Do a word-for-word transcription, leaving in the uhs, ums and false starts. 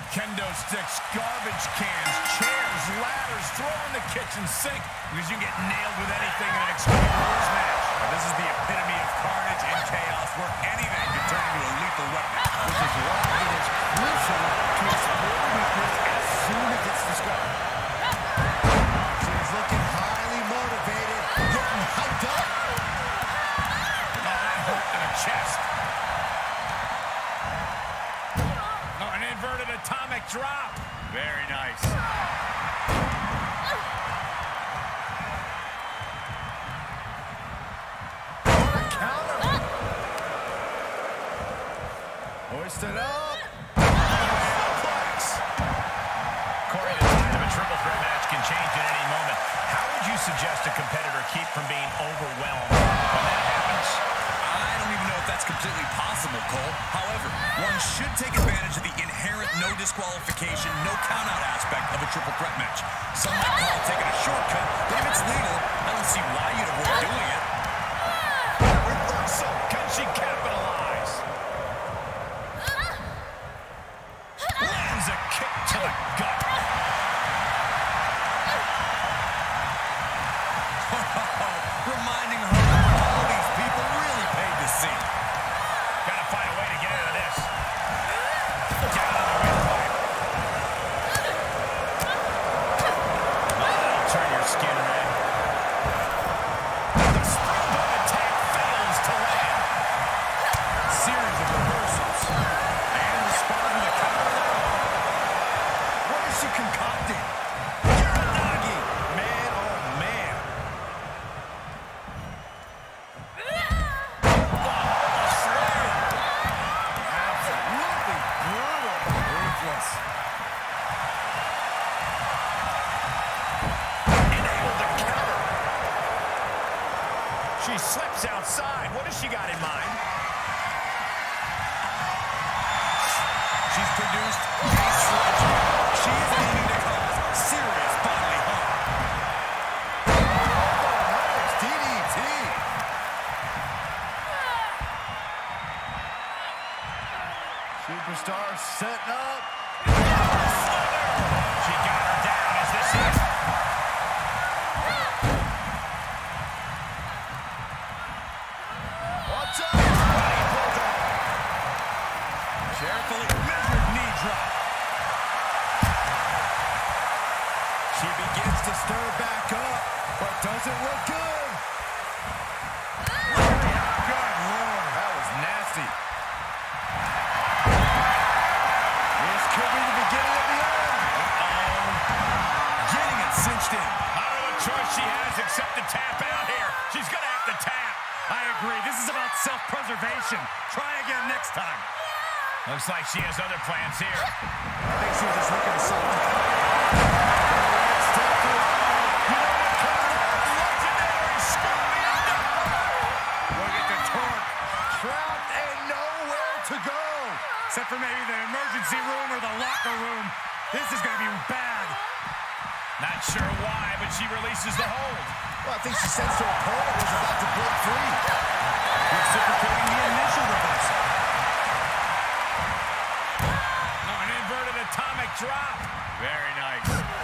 Kendo sticks, garbage cans, chairs, ladders, throw in the kitchen sink because you get nailed with anything in an Extreme Rules match. Now, this is the epitome of carnage and chaos where anything can turn into a lethal weapon, which is why it is crucial to explore weakness as soon as it's discovered. She's looking highly motivated, getting hyped up. Oh, that hurt to the chest. Oh, an inverted atomic drop. Very nice. Hoisted up. Corey, the tide of a triple threat match can change at any moment. How would you suggest a competitor keep from being overwhelmed when that happens? I don't even know if that's completely possible, Cole. However, one should take advantage of the inherent no disqualification, no countout aspect of a triple threat match. Some might call it taking a shortcut, but if it's legal, I don't see why you'd avoid doing it. Reversal. Can she capitalize? Lands a kick to the gut. Reminding her that all these people really paid to see. Gotta find a way to get out of this. Get out of the windpipe. Oh, that'll turn your skin red. The springboard attack fails to land. Series of reversals. And responding to counter. What is she concocting? Uranagi. Man, oh man. Absolutely brutal. Ruthless. Enabled to counter. She slips outside. What has she got in mind? She's produced a sledgehammer. She is aiming to cause serious bodily harm. D D T. Superstar setting up. She got her down. Is this it? Watch out. Body bulldog. Carefully measured knee drop. She begins to stir back up, but doesn't look good. Good Lord. That was nasty. This could be the beginning of the end. Uh-oh. Getting it cinched in. I don't know what choice she has except to tap out here. She's going to have to tap. I agree. This is about self-preservation. Try again next time. Looks like she has other plans here. I think she was just looking to solve the Let's step forward. You know what coming up? Legendary Scorpio. Look at the torque. Trapped and nowhere to go. Except for maybe the emergency room or the locker room. This is going to be bad. Not sure why, but she releases the hold. Well, I think she sensed her opponent was about to break free. Reciprocating the initial reversal. Oh, an inverted atomic drop. Very nice.